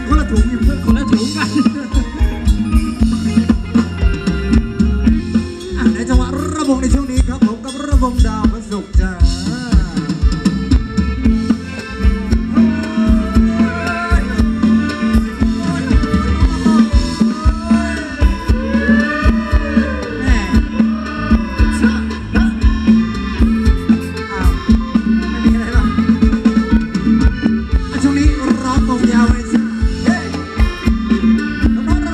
คนละถุงอยู่เพื่อนคนละถุงกันในจังหวะระบงในช่วงนี้ครับผมกับระบงดาวพระศุกร์จ้าร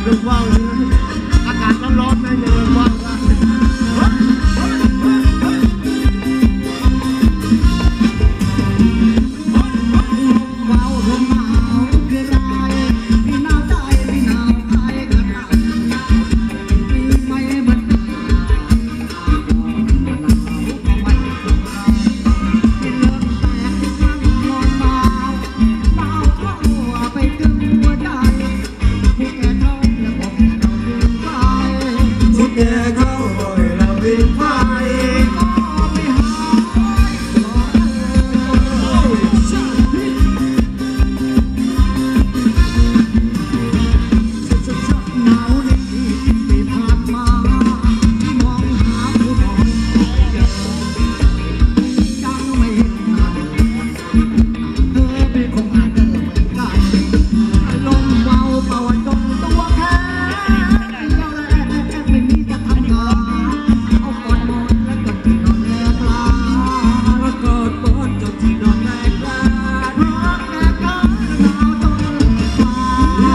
เรื่องว่าวเลยอากาศร้อนๆนะอย่าเรื่องว่าวนะว้าวลมหนาวคือไรพี่หนาวใจพี่หนาวใจกันปีไม่เหมือนกันหนาวก็ไม่สบายที่เริ่มแตกที่ข้างนอนหนาวเข้าไปถึงหัวใจผู้แก่เท่าและบอกแก่เราดึงไปสุดแก่เข้าบ่อยเราวิ่งไปก็ไม่หายรอเธอหนาวนี้ที่ผ่านมามองหาผู้นอนยังไม่เห็นหน้าเธอเป็นคงอาจเดินเหมือนกันลมเบาเป่าจนตัวแข็งเราแลไม่มีจะทำงานเอาก่อนนอนแล้วก็ที่นอนแลกลาแล้วกอดบอนจนที่นอนแรกลารักแลกลาหนาวจนฟ้า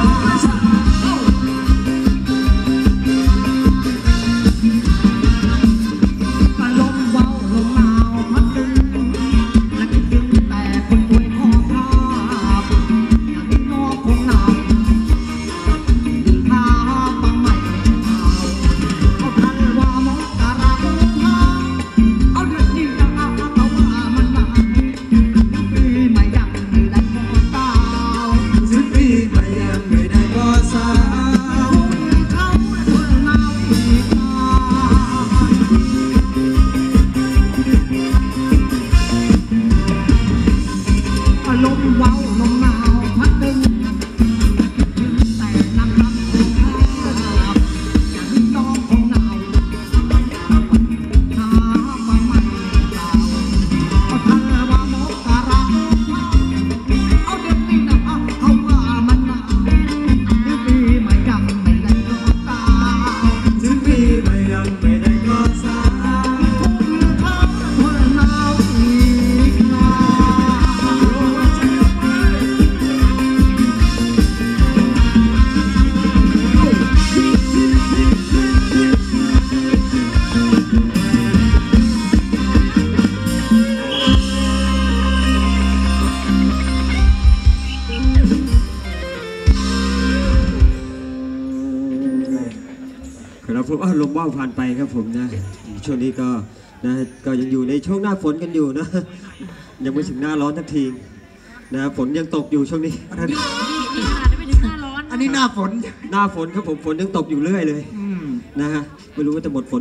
ลมเบาลมหนาวพัดดึงและคิดถึงแต่คนป่วยขอทาบอย่างนี้นอกคงหนาวยิ่งพาปังใหม่เอาทันว่าหมอกกะราบูฮาเอาเดือดยิ่งเอาว่ามันหนาวปีใหม่ยังไม่ได้ขอตาวสิบปีก็ยังไม่ได้ก็สาวเขาเธอหนาวอีกนานลมเบาลมหนาวพัดดึงแต่นักรำคงหาอย่างนี้น้องคงหนาวหามาใหม่เปล่าเอาทันว่าหมอกกะราเอาเด็กนี่นะเอาว่ามันหนาวปีใหม่ยังไม่ได้ก็ตาวสิบปีก็ยังไม่ได้ก็สาวเขาเธอหนาวอีกนานครับผมลมว่าวผ่านไปครับผมนะช่วงนี้ก็นะก็ยังอยู่ในช่วงหน้าฝนกันอยู่นะ ยังไม่ถึงหน้าร้อนทักทีนะฝนยังตกอยู่ช่วงนี้นี่ขนาดไม่ถึงหน้าร้อนอันนี้หน้าฝนหน้าฝนครับผมฝนยังตกอยู่เรื่อยเลยนะฮะไม่รู้ว่าจะหมดฝน